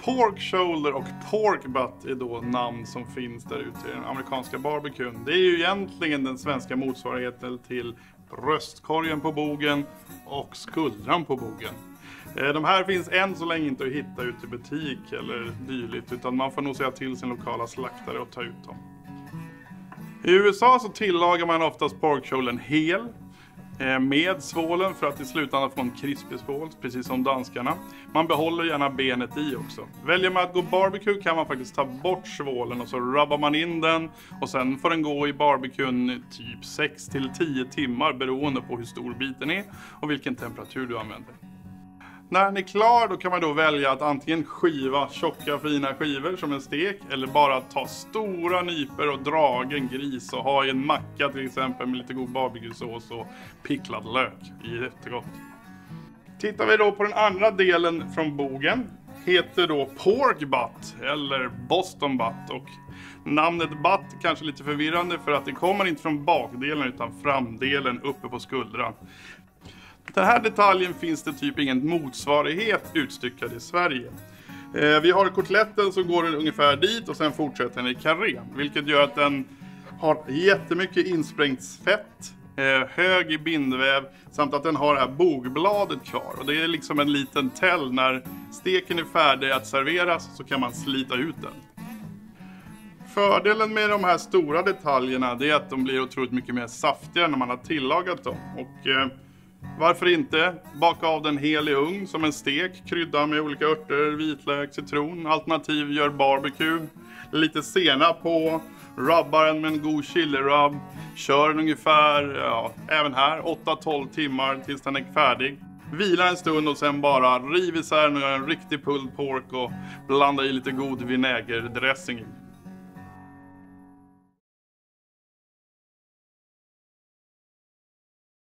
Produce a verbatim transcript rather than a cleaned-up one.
Pork shoulder och pork butt är då namn som finns där ute i den amerikanska barbecuen. Det är ju egentligen den svenska motsvarigheten till bröstkorgen på bogen och skuldran på bogen. De här finns än så länge inte att hitta ute i butik eller dylikt, utan man får nog säga till sin lokala slaktare och ta ut dem. I U S A så tillagar man oftast pork shouldern hel med svålen för att i slutändan få en krispig svål, precis som danskarna. Man behåller gärna benet i också. Väljer man att gå barbecue kan man faktiskt ta bort svålen och så rubbar man in den och sen får den gå i barbecuen typ sex till tio timmar beroende på hur stor biten är och vilken temperatur du använder. När den är klar då kan man då välja att antingen skiva tjocka fina skivor som en stek eller bara ta stora nyper och dragen gris och ha i en macka till exempel med lite god barbecuesås och picklad lök. Jättegott. Tittar vi då på den andra delen från bogen, heter då pork butt eller Boston butt, och namnet butt är kanske lite förvirrande för att det kommer inte från bakdelen utan framdelen uppe på skuldran. Den här detaljen finns det typ ingen motsvarighet utstyckad i Sverige. Eh, vi har kotletten som går ungefär dit och sen fortsätter den i karré. Vilket gör att den har jättemycket insprängt fett, eh, hög i bindväv samt att den har det här bogbladet kvar. Och det är liksom en liten täll när steken är färdig att serveras så kan man slita ut den. Fördelen med de här stora detaljerna är att de blir otroligt mycket mer saftiga när man har tillagat dem. Och eh, varför inte baka av den hel i ugn som en stek, krydda med olika örter, vitlök, citron, alternativ gör barbecue, lite senap på, rubbar den med en god chili rub, kör den ungefär, ja, även här åtta till tolv timmar tills den är färdig. Vila en stund och sen bara riv isär en riktig pulled pork och blanda i lite god vinägerdressing.